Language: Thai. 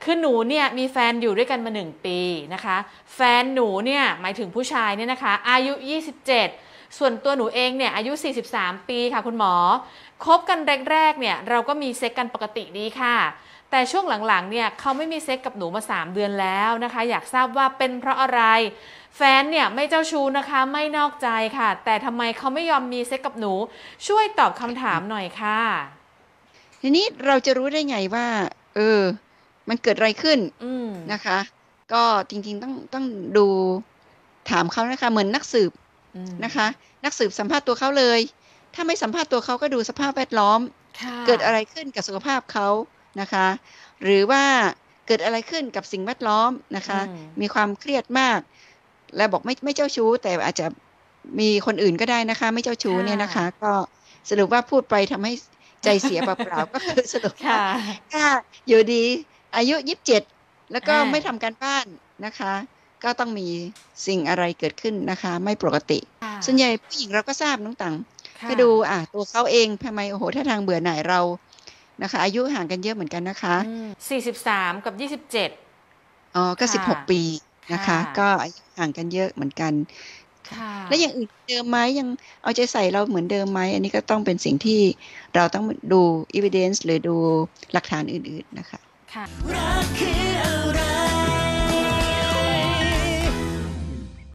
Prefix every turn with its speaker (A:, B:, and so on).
A: คือหนูเนี่ยมีแฟนอยู่ด้วยกันมา1 ปีนะคะแฟนหนูเนี่ยหมายถึงผู้ชายเนี่ยนะคะอายุ27ส่วนตัวหนูเองเนี่ยอายุ43 ปีค่ะคุณหมอคบกันแรกๆเนี่ยเราก็มีเซ็กกันปกติดีค่ะแต่ช่วงหลังๆเนี่ยเขาไม่มีเซ็กกับหนูมา3 เดือนแล้วนะคะอยากทราบว่าเป็นเพราะอะไรแฟนเนี่ยไม่เจ้าชู้นะคะไม่นอกใจค่ะแต่ทำไมเขาไม่ยอมมีเซ็กกับหนูช่วยตอบคำถามหน่อยค่ะ
B: ทีนี้เราจะรู้ได้ไงว่าเออมันเกิดอะไรขึ้นนะคะก็จริงๆต้องดูถามเขานะคะเหมือนนักสืบนะคะนักสืบสัมภาษณ์ตัวเขาเลยถ้าไม่สัมภาษณ์ตัวเขาก็ดูสภาพแวดล้อมเกิดอะไรขึ้นกับสุขภาพเขานะคะหรือว่าเกิดอะไรขึ้นกับสิ่งแวดล้อมนะคะมีความเครียดมากและบอกไม่เจ้าชู้แต่อาจจะมีคนอื่นก็ได้นะคะไม่เจ้าชู้เนี่ยนะคะก็สรุปว่าพูดไปทำให้ใจเสียเปล่าๆก็คือสรุปว่าถ้าอยู่ดีอายุ27แล้วก็ไม่ทำการบ้านนะคะก็ต้องมีสิ่งอะไรเกิดขึ้นนะคะไม่ปกติส่วนใหญ่ผู้หญิงเราก็ทราบน้องตังก็ดูตัวเขาเองทำไมโอ้โหท่าทางเบื่อหน่ายเรานะคะอายุห่างกันเยอะเหมือนกันนะคะ
A: 43กับ27
B: อ๋อก็16 ปีนะคะก็อายุห่างกันเยอะเหมือนกันแล้วอย่างอื่นเดิมไหมยังเอาใจใส่เราเหมือนเดิมไหมอันนี้ก็ต้องเป็นสิ่งที่เราต้องดู evidence หรือดูหลักฐานอื่นๆนะคะ
A: รักคืออะไร